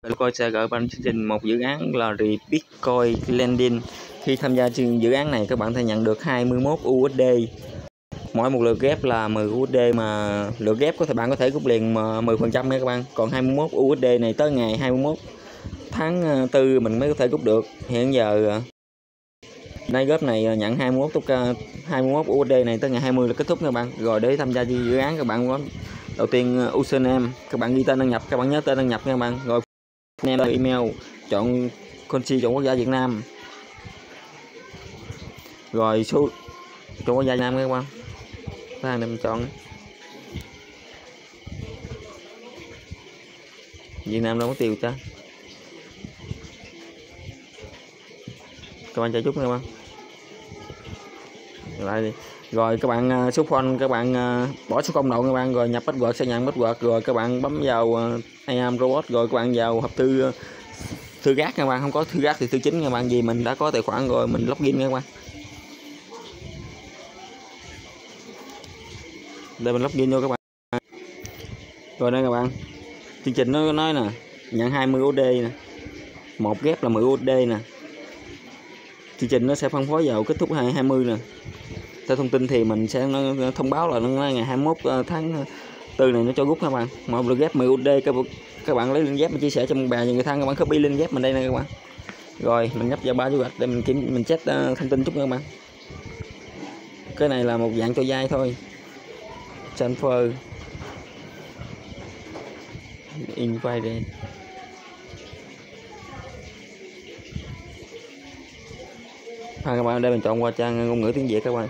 Bitcoin sẽ gửi bạn chương trình một dự án là Bitcoin Lending. Khi tham gia dự án này các bạn sẽ nhận được 21 USD. Mỗi một lượt ghép là 10 USD, mà lượt ghép bạn có thể rút liền 10% nha các bạn. Còn 21 USD này tới ngày 21 tháng 4 mình mới có thể rút được. Hiện giờ nay góp này nhận 21 USD này tới ngày 20 là kết thúc nha các bạn. Rồi để tham gia dự án các bạn có đầu tiên username, các bạn ghi tên đăng nhập, các bạn nhớ tên đăng nhập nha các bạn. Rồi email, chọn country, chọn quốc gia Việt Nam, rồi số chọn quốc gia Việt Nam các bạn. Các bạn chọn Việt Nam đâu có tiêu chứ, các bạn chạy chút nha các bạn. Lại đi. Rồi các bạn số phone các bạn bỏ số 0 đầu các bạn, rồi nhập password, sẽ nhận password, rồi các bạn bấm vào I am robot, rồi các bạn vào hộp thư gác các bạn. Không có thư gác thì thư chính các bạn, vì mình đã có tài khoản rồi mình login nha các bạn. Để mình login vô các bạn. Rồi đây các bạn, chương trình nó nói nè, nhận 20 USD nè, một ghép là 10 USD nè. Chương trình nó sẽ phân phối vào kết thúc 20 nè. Theo thông tin thì mình sẽ thông báo là nó ngày 21 tháng 4 này nó cho rút các bạn. Một lượt ghép 10 USD, các bạn lấy link ghép mình chia sẻ cho bạn bè và người thân, các bạn copy link ghép mình đây nè các bạn. Rồi mình nhấp vào 3 dấu gạch để mình check thông tin chút nha các bạn. Cái này là một dạng cho vay thôi. Transfer invite. Các bạn, đây mình chọn qua trang ngôn ngữ tiếng Việt các bạn.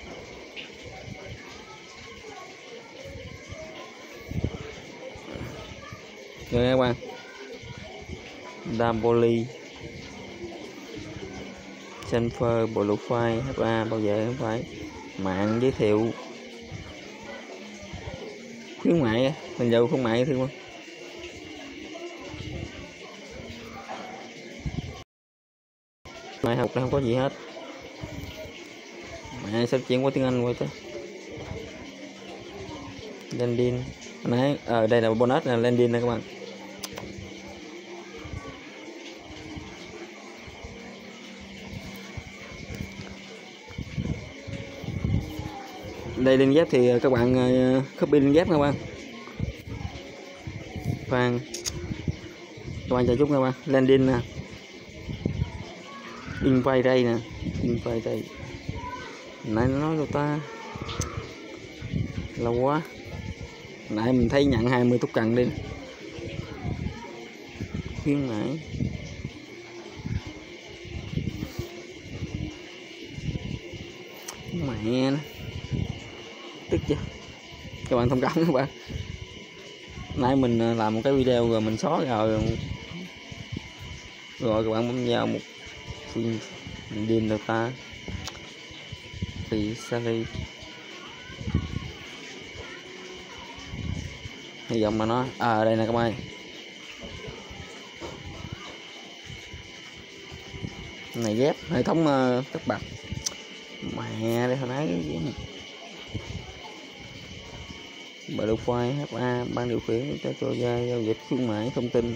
Rồi các bạn, Damboli transfer profile HA bao giờ không phải mạng giới thiệu khuyến mại, mình giàu khuyến mại thương không. Mai học nó không có gì hết, mẹ sẽ chuyển qua tiếng Anh qua chứ. Lending nãy đây là bonus là Lending nè các bạn. Đây link ghép thì các bạn copy link ghép các bạn. Các bạn chờ chút các bạn. Lending nè, invite đây nè, invite đây. Nãy nó nói đâu ta, lâu quá. Nãy mình thấy nhận 20 túc cần đi. Khuyến mãi. Mẹ nó. Tức chưa? Các bạn thông cảm các bạn. Nãy mình làm một cái video rồi mình xóa rồi. Rồi các bạn bấm vào một phim điên được ta. Thì salary. Hy vọng mà nó đây nè các bạn. Này ghép hệ thống tất bật. Mẹ đây hồi nãy cái gì này. Bài đầu file HA ban điều khiển cho giao dịch khuyến mãi thông tin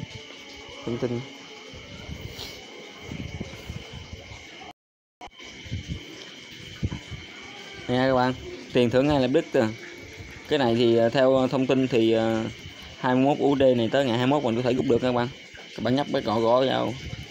nè các bạn, tiền thưởng ngay lập tức. Cái này thì theo thông tin thì 21 USD này tới ngày 21 mình có thể rút được các bạn. Các bạn nhấp cái cọ gõ vào.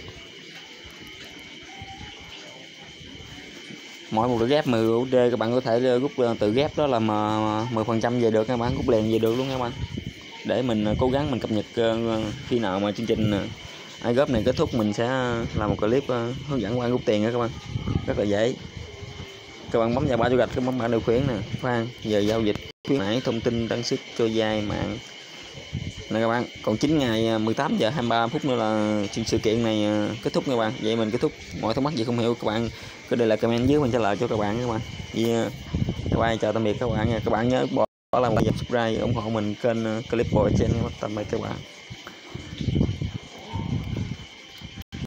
Mỗi một lượt ghép 10 USD các bạn có thể rút từ ghép đó là 10% về được các bạn, rút liền về được luôn các bạn. Để mình cố gắng mình cập nhật khi nào mà chương trình iGov này kết thúc mình sẽ làm một clip hướng dẫn các bạn rút tiền nha các bạn. Rất là dễ. Các bạn bấm vào 3 dấu gạch, bấm bảng điều khiển nè, giờ giao dịch khuyến mãi thông tin đăng sức cho vay mạng nè các bạn. Còn 9 ngày 18 giờ 23 phút nữa là sự kiện này kết thúc các bạn. Vậy mình kết thúc. Mọi thắc mắc gì không hiểu các bạn cứ để lại comment dưới mình trả lời cho các bạn các bạn. Các bạn chào tạm biệt các bạn nha. Các bạn nhớ bỏ lại một like subscribe ủng hộ mình kênh Clip Boy Channel. Tạm biệt các bạn.